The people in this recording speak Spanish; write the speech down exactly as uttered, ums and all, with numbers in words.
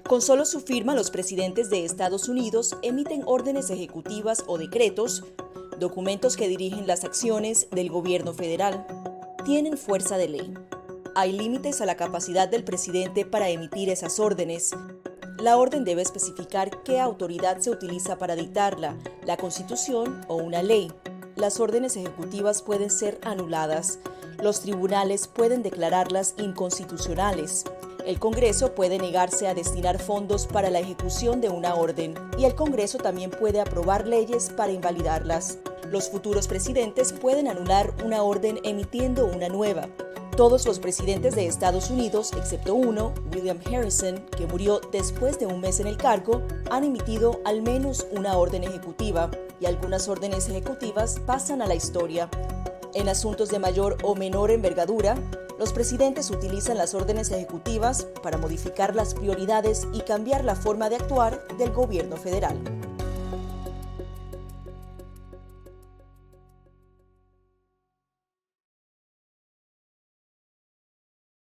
Con solo su firma, los presidentes de Estados Unidos emiten órdenes ejecutivas o decretos, documentos que dirigen las acciones del gobierno federal. Tienen fuerza de ley. Hay límites a la capacidad del presidente para emitir esas órdenes. La orden debe especificar qué autoridad se utiliza para dictarla, la Constitución o una ley. Las órdenes ejecutivas pueden ser anuladas. Los tribunales pueden declararlas inconstitucionales. El Congreso puede negarse a destinar fondos para la ejecución de una orden y el Congreso también puede aprobar leyes para invalidarlas. Los futuros presidentes pueden anular una orden emitiendo una nueva. Todos los presidentes de Estados Unidos, excepto uno, William Harrison, que murió después de un mes en el cargo, han emitido al menos una orden ejecutiva y algunas órdenes ejecutivas pasan a la historia. En asuntos de mayor o menor envergadura, los presidentes utilizan las órdenes ejecutivas para modificar las prioridades y cambiar la forma de actuar del gobierno federal.